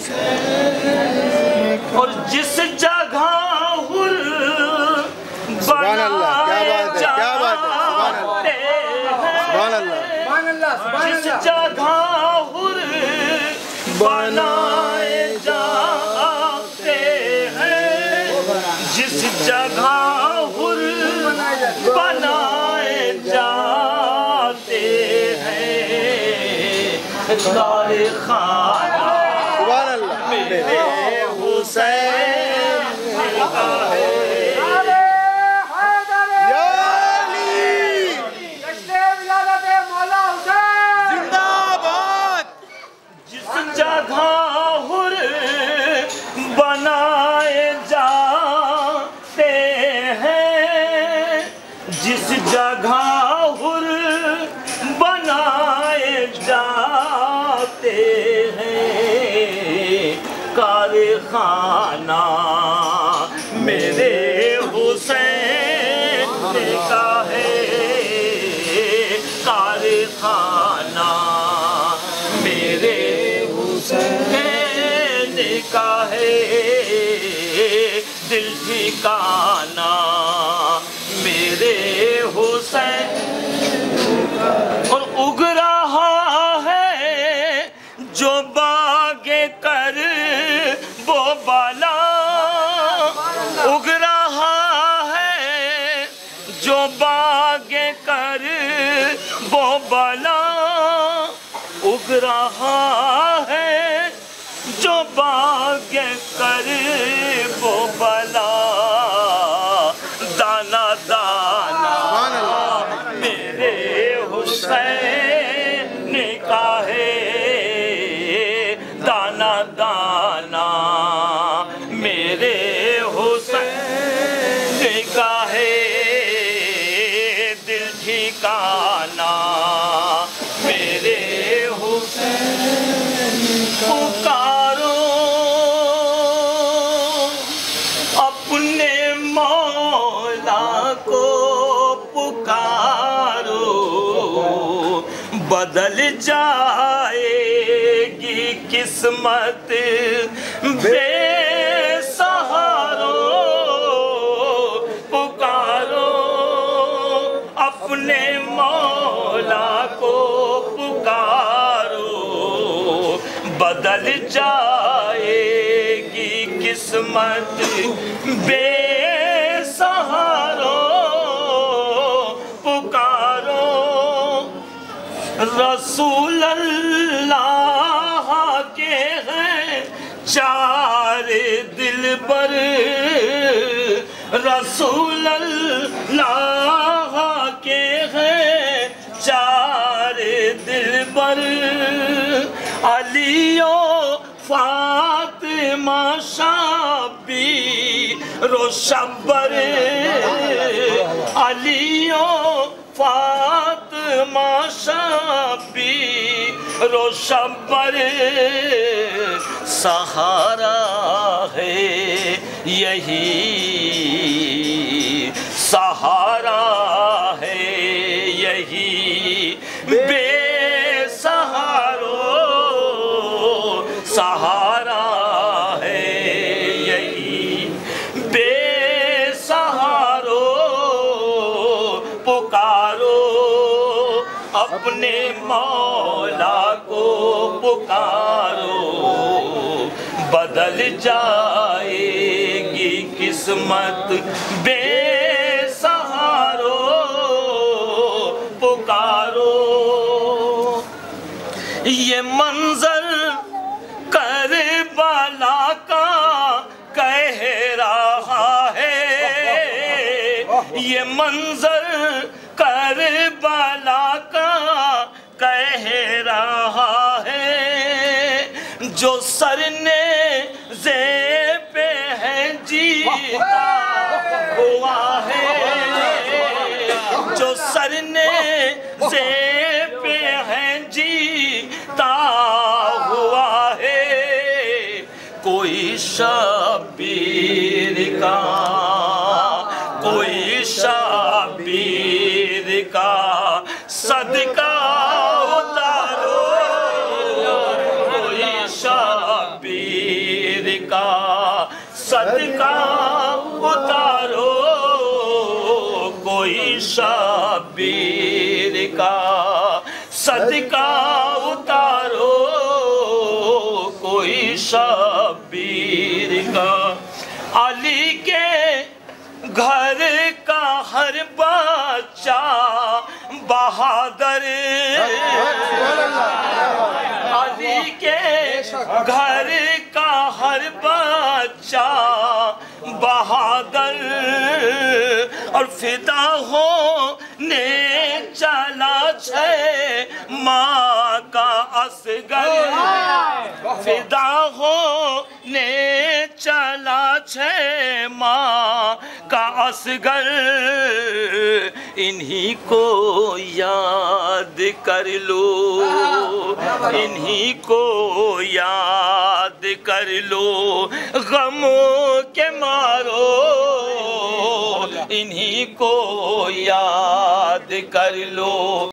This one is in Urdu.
اور جس جگہ حر بنائے جاتے ہیں، جس جگہ حر بنائے جاتے ہیں، جس جگہ حر بنائے جاتے ہیں، خانہ میرے حسین کا ہے۔ جس جگہ حر بنائے جاتے ہیں، جس جگہ حر بنائے جاتے ہیں، کارخانہ میرے حسین کا ہے، کارخانہ میرے حسین کا ہے، دل ٹھکانہ میرے حسین۔ اور اگ رہا ہے جو باغ کر وہ بالا، اگ رہا ہے جو باغ کر وہ بالا، اگ رہا ہے جو باغ کر وہ بالا، دانا دانا میرے حسین کا ہے، دانا دانا میرے حسین کا ہے، دل ٹھکانہ میرے حسین۔ پکارو اپنے مولا کو پکارو، بدل جائے گی قسمت بے سہارو، پکارو اپنے مولا کو پکارو، بدل جائے گی قسمت بے سہارو، پکارو رسول اللہ کے ہیں چار دلبر، رسول اللہ کے ہیں چار دلبر، علی و فاطمہ شبیر و شبر، علی و فاطمہ شبیر و شبر، سہارا ہے یہی، سہارا ہے یہی، بے سہارو سہارا ہے یہی، بے سہارو پکارو اپنے مولا کو پکارو، بدل جائے گی قسمت بے سہارو، پکارو۔ یہ منظر کربلا کا کہہ رہا ہے، یہ منظر کربلا کا کہہ رہا ہے، جو سر نے زیب ہے جیتا ہوا ہے، جو سر نے زیب ہے جیتا ہوا ہے، کوئی شبیر کا، کوئی شبیر کا صدقہ اتارو، کوئی شبیر صدقہ اتارو کوئی شبیر کا، صدقہ اتارو کوئی شبیر کا۔ علی کے گھر کا ہر بچہ بہادر، علی کے گھر کا ہر بچہ بہادر، اور فدا ہونے چلا چھ ماہ کا اصغر، فدا ہونے چلا چھ ماہ کا اصغر، انہی کو یاد کر لو، انہی کو یاد کر لو، غموں کے مارو انہی کو یاد کر لو۔